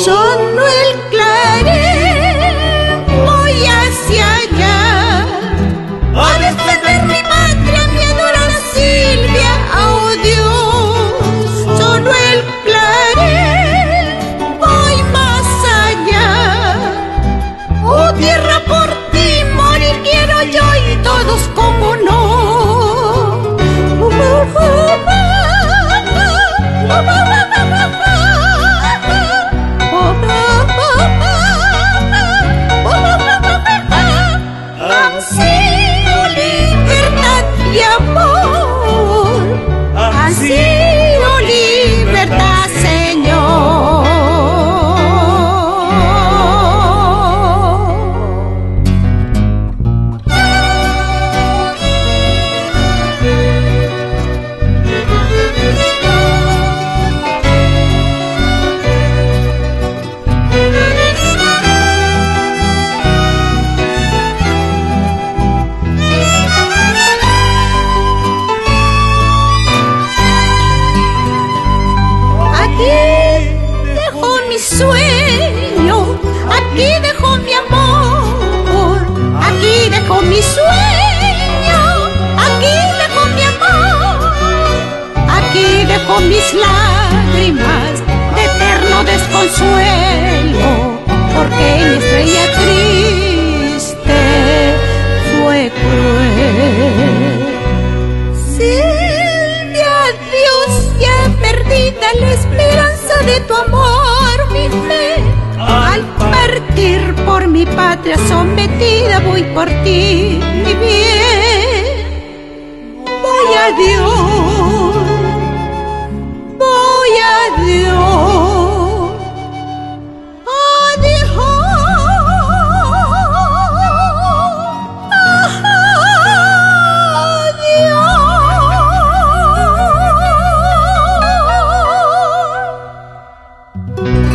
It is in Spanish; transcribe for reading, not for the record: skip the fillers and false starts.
sonó el clarín, voy hacia allá a defender mi patria, mi adorada Silvia. Oh Dios, sonó el clarín, voy más allá. Oh tierra, por ti morir quiero yo y todos como no. Ansío libertad y amor, ansío libertad, Señor. Sueño, aquí dejo mi amor, aquí dejo mi sueño, aquí dejo mi amor, aquí dejo mis lágrimas de eterno desconsuelo, porque mi estrella triste fue cruel. Silvia, adiós, ya perdida la esperanza de tu amor, mi fe. Al partir por mi patria sometida voy por ti, mi bien. Voy a Dios, voy a Dios, adiós. Adiós.